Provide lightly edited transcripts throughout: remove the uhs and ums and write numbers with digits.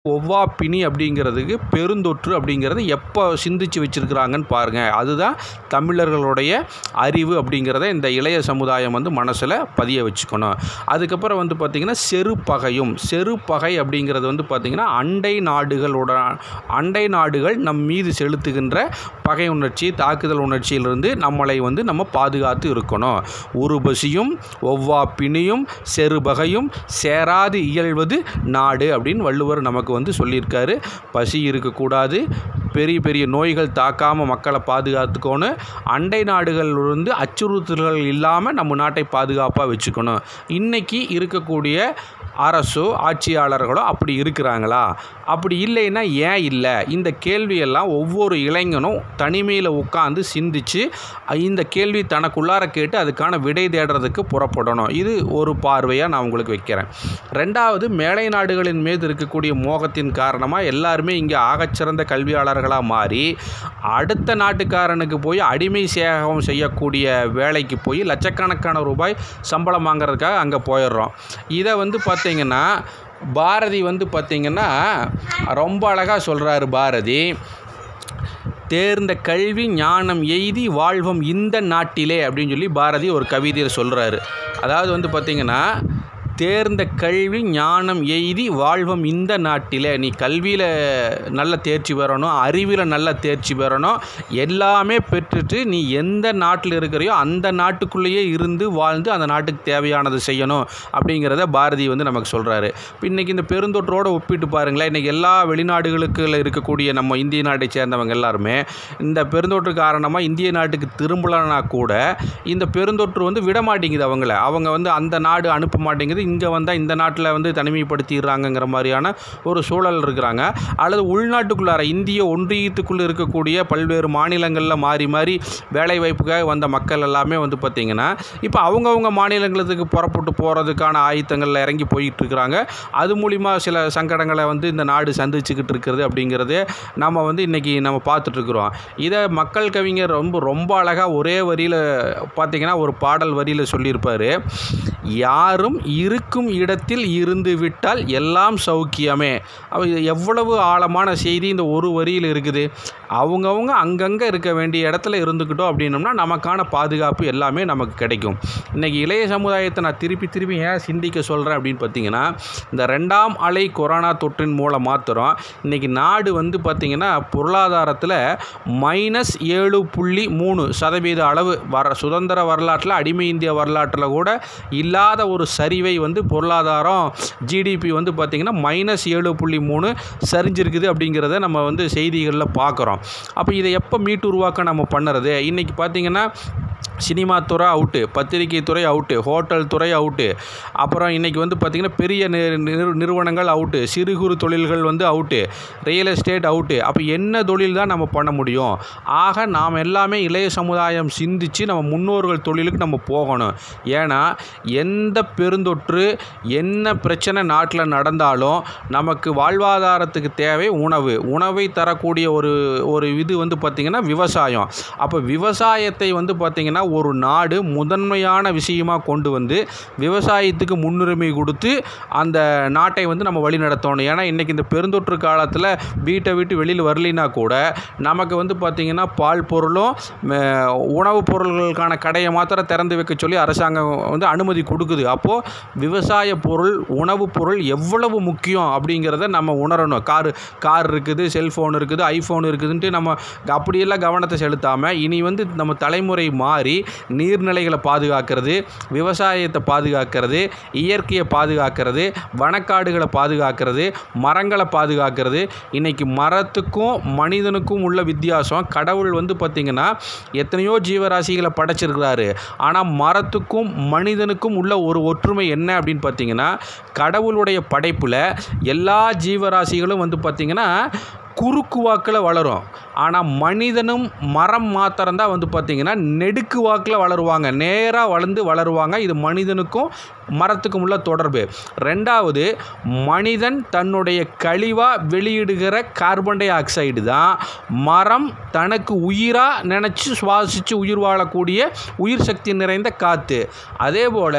ஒவ்வா பிணி அப்படிங்கிறதுக்கு பெருந்தொற்று அப்படிங்கிறது எப்போ சிந்திச்சு வச்சுருக்கிறாங்கன்னு பாருங்கள். அதுதான் தமிழர்களுடைய அறிவு அப்படிங்கிறத இந்த இளைய சமுதாயம் மனசில் பதிய வச்சுக்கணும். அதுக்கப்புறம் பார்த்திங்கன்னா செருப்பகை அப்படிங்கிறது பார்த்திங்கன்னா அண்டை நாடுகள் நம் மீது செலுத்துகின்ற பகை உணர்ச்சி, தாக்குதல் உணர்ச்சியிலிருந்து நம்மளை நம்ம பாதுகாத்து இருக்கணும். உருபசியும் ஒவ்வா பிணியும் செருபகையும் சேராது இயல்வது நாடு அப்படின்னு வள்ளுவர் நமக்கு சொல்லியிருக்காரு. பசி இருக்கக்கூடாது, பெரிய பெரிய நோய்கள் தாக்காமல் மக்களை பாதுகாத்துக்கணும், அண்டை நாடுகளிலிருந்து அச்சுறுத்தல்கள் இல்லாமல் நம்ம நாட்டை பாதுகாப்பாக வச்சுக்கணும். இன்றைக்கி இருக்கக்கூடிய அரசோ ஆட்சியாளர்களோ அப்படி இருக்கிறாங்களா? அப்படி இல்லைன்னா ஏன் இல்லை? இந்த கேள்வியெல்லாம் ஒவ்வொரு இளைஞனும் தனிமையில் உட்காந்து சிந்தித்து இந்த கேள்வி தனக்குள்ளார கேட்டு அதுக்கான விடை தேடுறதுக்கு புறப்படணும். இது ஒரு பார்வையாக நான் உங்களுக்கு வைக்கிறேன். ரெண்டாவது, மேலை நாடுகளின் மீது இருக்கக்கூடிய மோகத்தின் காரணமாக எல்லாருமே இங்கே ஆகச்சிறந்த கல்வியாளர்களாக மாறி அடுத்த நாட்டுக்காரனுக்கு போய் அடிமை சேகம் செய்யக்கூடிய வேலைக்கு போய் லட்சக்கணக்கான ரூபாய் சம்பளம் வாங்கிறதுக்காக அங்கே போயிடுறோம். இதை பார்த்திங்கன்னா பாரதி பார்த்திங்கன்னா ரொம்ப அழகாக சொல்கிறாரு. பாரதி தேர்ந்த கல்வி ஞானம் எய்தி வாழ்வம் இந்த நாட்டிலே அப்படின்னு சொல்லி பாரதி ஒரு கவிதையில் சொல்கிறாரு. அதாவது பார்த்திங்கன்னா தேர்ந்த கல்வி ஞானம் எய்தி வாழ்வம் இந்த நாட்டில். நீ கல்வியில் நல்ல தேர்ச்சி பெறணும், அறிவில் நல்ல தேர்ச்சி பெறணும், எல்லாமே பெற்றுட்டு நீ எந்த நாட்டில் இருக்கிறையோ அந்த நாட்டுக்குள்ளேயே இருந்து வாழ்ந்து அந்த நாட்டுக்கு தேவையானது செய்யணும் அப்படிங்கிறத பாரதி நமக்கு சொல்கிறாரு. இப்போ இன்றைக்கி இந்த பெருந்தொற்றோடு ஒப்பிட்டு பாருங்களேன். இன்றைக்கி எல்லா வெளிநாடுகளுக்கு இருக்கக்கூடிய நம்ம இந்திய நாட்டை சேர்ந்தவங்க எல்லாருமே இந்த பெருந்தொற்று காரணமாக இந்திய நாட்டுக்கு திரும்பலனா கூட இந்த பெருந்தொற்று விட மாட்டேங்குது. அவங்க அந்த நாடு அனுப்ப மாட்டேங்குது, இங்கே வந்தால் இந்த நாட்டில் தனிமைப்படுத்திடுறாங்கங்கிற மாதிரியான ஒரு சூழல் இருக்கிறாங்க. அல்லது உள்நாட்டுக்குள்ளார இந்திய ஒன்றியத்துக்குள்ளே இருக்கக்கூடிய பல்வேறு மாநிலங்களில் மாறி மாறி வேலை வாய்ப்புக்காக வந்த மக்கள் எல்லாமே பார்த்திங்கன்னா இப்போ அவங்கவுங்க மாநிலங்களுக்கு புறப்பட்டு போகிறதுக்கான ஆயத்தங்களில் இறங்கி போயிட்டு இருக்கிறாங்க. அது மூலிமா சில சங்கடங்களை இந்த நாடு சந்திச்சுக்கிட்டு இருக்கிறது அப்படிங்கிறதே நம்ம இன்றைக்கி நம்ம பார்த்துட்ருக்குறோம். இதை மக்கள் கவிஞர் ரொம்ப அழகாக ஒரே வரியில் பார்த்திங்கன்னா ஒரு பாடல் வரியில் சொல்லியிருப்பார். யாரும் இருக்கும் இடத்தில் இருந்து விட்டால் எல்லாம் சௌக்கியமே. எவ்வளவு ஆழமான செய்தி இந்த ஒரு வரியில் இருக்குது. அவங்கவுங்க அங்கங்கே இருக்க வேண்டிய இடத்துல இருந்துக்கிட்டோம் அப்படின்னோம்னா நமக்கான பாதுகாப்பு எல்லாமே நமக்கு கிடைக்கும். இன்றைக்கி இளைய சமுதாயத்தை நான் திருப்பி ஏன் சிந்திக்க சொல்கிறேன் அப்படின்னு பார்த்திங்கன்னா இந்த 2ஆம் அலை கொரோனா தொற்றின் மூலம் மாத்திரம் இன்றைக்கி நாடு பார்த்திங்கன்னா பொருளாதாரத்தில் -7.3% அளவு சுதந்திர வரலாற்றில் அடிமை இந்திய வரலாற்றில் கூட இல்லாத ஒரு சரிவை பொருளாதாரம் ஜிடிபி பார்த்திங்கன்னா -7.3 சரிஞ்சிருக்குது அப்படிங்கிறத நம்ம செய்திகளில் பார்க்குறோம். அப்போ இதை எப்போ மீட்டு உருவாக்க நம்ம பண்ணுறது? இன்றைக்கி பார்த்திங்கன்னா சினிமா துறை அவுட்டு, பத்திரிகை துறை அவுட்டு, ஹோட்டல் துறை அவுட்டு, அப்புறம் இன்றைக்கி பார்த்திங்கன்னா பெரிய நிறுவனங்கள் அவுட்டு, சிறு குறு தொழில்கள் அவுட்டு, ரியல் எஸ்டேட் அவுட்டு. அப்போ என்ன தொழில் தான் நம்ம பண்ண முடியும்? ஆக நாம் எல்லாமே இளைய சமுதாயம் சிந்தித்து நம்ம முன்னோர்கள் தொழிலுக்கு நம்ம போகணும். ஏன்னா எந்த பெருந்தொற்று என்ன பிரச்சனை நாட்டில் நடந்தாலும் நமக்கு வாழ்வாதாரத்துக்கு தேவை உணவை தரக்கூடிய ஒரு இது பார்த்திங்கன்னா விவசாயம். அப்போ விவசாயத்தை பார்த்திங்கன்னா ஒரு நாடு முதன்மையான விஷயமாக கொண்டு விவசாயத்துக்கு முன்னுரிமை கொடுத்து அந்த நாட்டை நம்ம வழி நடத்தணும். ஏன்னா இன்றைக்கி இந்த பெருந்தொற்று காலத்தில் வீட்டை விட்டு வெளியில் வரலினா கூட நமக்கு பார்த்திங்கன்னா பால் பொருளும் உணவுப் பொருள்களுக்கான கடையை மாத்திரம் திறந்து வைக்க சொல்லி அரசாங்கம் அனுமதி கொடுக்குது. அப்போது விவசாய பொருள், உணவுப் பொருள் எவ்வளவு முக்கியம் அப்படிங்கிறத நம்ம உணரணும். கார் இருக்குது, செல்ஃபோன் இருக்குது, ஐஃபோன் இருக்குதுன்ட்டு நம்ம அப்படியெல்லாம் கவனத்தை செலுத்தாமல் இனி நம்ம தலைமுறை மாறி நீர்நிலைகளை பாதுகாக்கிறது, விவசாயத்தை பாதுகாக்கிறது, இயற்கையை பாதுகாக்கிறது, வனக்காடுகளை பாதுகாக்கிறது, மரங்களை பாதுகாக்கிறது. இன்றைக்கி மரத்துக்கும் மனிதனுக்கும் உள்ள வித்தியாசம், கடவுள் பார்த்திங்கன்னா எத்தனையோ ஜீவராசிகளை படைச்சிருக்கிறாரு. ஆனால் மரத்துக்கும் மனிதனுக்கும் உள்ள ஒரு ஒற்றுமை என்ன அப்படின்னு பார்த்திங்கன்னா கடவுளுடைய படைப்பில் எல்லா ஜீவராசிகளும் பார்த்திங்கன்னா குறுக்கு வாக்கில் வளரும். ஆனால் மனிதனும் மரம் மாத்திரம்தான் பார்த்திங்கன்னா நெடுக்கு வாக்கில் வளருவாங்க, நேராக வளருவாங்க. இது மனிதனுக்கும் மரத்துக்கும் உள்ள தொடர்பு. ரெண்டாவது, மனிதன் தன்னுடைய கழிவாக வெளியிடுகிற கார்பன் டை ஆக்சைடு தான் மரம் தனக்கு உயிராக நினச்சி சுவாசித்து உயிர் வாழக்கூடிய உயிர் சக்தி நிறைந்த காற்று. அதே போல்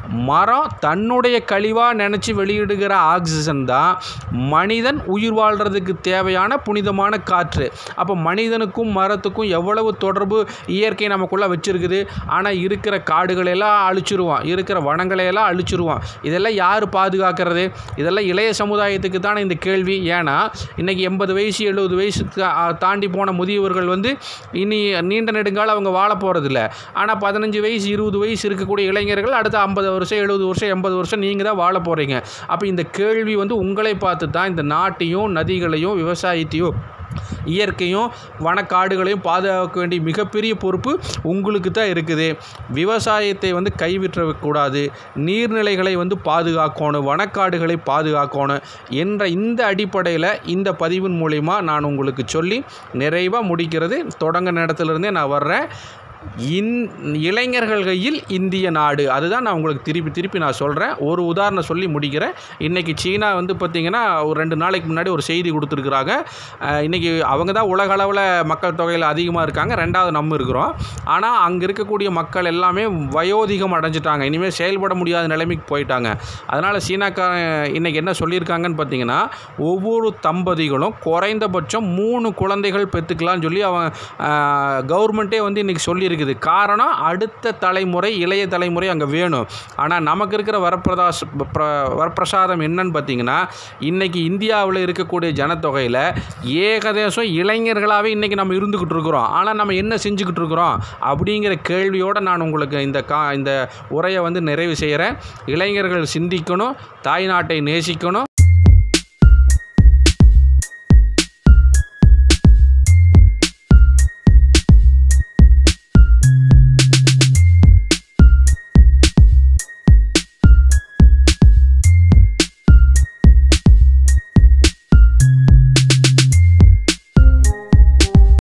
மரம் தன்னுடைய கழிவாக நினச்சி வெளியிடுகிற ஆக்சிஜன் தான் மனிதன் உயிர் வாழ்கிறதுக்கு தேவையான புனிதமான காற்று. அப்போ மனிதனுக்கும் மரத்துக்கும் எவ்வளவு தொடர்பு இயற்கை நமக்குள்ளே வச்சுருக்குது. ஆனால் இருக்கிற காடுகளையெல்லாம் அழிச்சிருவான், இருக்கிற வனங்களையெல்லாம் அழிச்சிருவான். இதெல்லாம் யார் பாதுகாக்கிறது? இதெல்லாம் இளைய சமுதாயத்துக்கு தானே இந்த கேள்வி. ஏன்னா இன்றைக்கி 80 வயசு 70 வயசு தாண்டி போன முதியவர்கள் இனி நீண்ட நெடுங்காலம் அவங்க வாழ போகிறதில்ல. ஆனால் 15 வயசு 20 வயசு இருக்கக்கூடிய இளைஞர்கள் அடுத்த 50 வருஷம் 70 வருஷம் 80 வருஷம் நீங்கள் தான் வாழ போகிறீங்க. அப்போ இந்த கேள்வி உங்களை பார்த்து தான் இந்த நாட்டையும் நதிகளையும் விவசாயத்தையும் இயற்கையும் வனக்காடுகளையும் பாதுகாக்க வேண்டிய மிகப்பெரிய பொறுப்பு உங்களுக்கு தான் இருக்குது. விவசாயத்தை கைவிற்றக்கூடாது, நீர்நிலைகளை பாதுகாக்கணும், வனக்காடுகளை பாதுகாக்கணும் என்ற இந்த அடிப்படையில் இந்த பதிவின் மூலிமா நான் உங்களுக்கு சொல்லி நிறைவாக முடிக்கிறது. தொடங்க இடத்துலேருந்தே நான் வர்றேன். இளைஞர்கள் கையில் இந்திய நாடு, அதுதான் நான் உங்களுக்கு திருப்பி நான் சொல்கிறேன். ஒரு உதாரணம் சொல்லி முடிக்கிறேன். இன்றைக்கி சீனா பார்த்திங்கன்னா ஒரு 2 நாளைக்கு முன்னாடி ஒரு செய்தி கொடுத்துருக்குறாங்க. இன்றைக்கி அவங்க தான் உலக அளவில் மக்கள் தொகையில் அதிகமாக இருக்காங்க, 2வது நம்ம இருக்கிறோம். ஆனால் அங்கே இருக்கக்கூடிய மக்கள் எல்லாமே வயோதிகம் அடைஞ்சிட்டாங்க, இனிமேல் செயல்பட முடியாத நிலைமைக்கு போயிட்டாங்க. அதனால் சீனாக்காரன் இன்றைக்கி என்ன சொல்லியிருக்காங்கன்னு பார்த்திங்கன்னா, ஒவ்வொரு தம்பதிகளும் குறைந்தபட்சம் 3 குழந்தைகள் பெற்றுக்கலான்னு சொல்லி அவன் கவர்மெண்ட்டே இன்றைக்கி சொல்லி இருக்குது. காரணம், அடுத்த தலைமுறை இளைய தலைமுறை அங்கே வேணும். ஆனால் நமக்கு இருக்கிற வரப்பிரசாதம் என்னன்னு பார்த்தீங்கன்னா, இன்றைக்கி இந்தியாவில் இருக்கக்கூடிய ஜனத்தொகையில் ஏகதேசம் இளைஞர்களாகவே இன்றைக்கி நம்ம இருந்துக்கிட்டு இருக்கிறோம். ஆனால் நம்ம என்ன செஞ்சுக்கிட்டு இருக்கிறோம் அப்படிங்கிற கேள்வியோடு நான் உங்களுக்கு இந்த உரையை நிறைவு செய்கிறேன். இளைஞர்கள் சிந்திக்கணும், தாய்நாட்டை நேசிக்கணும்.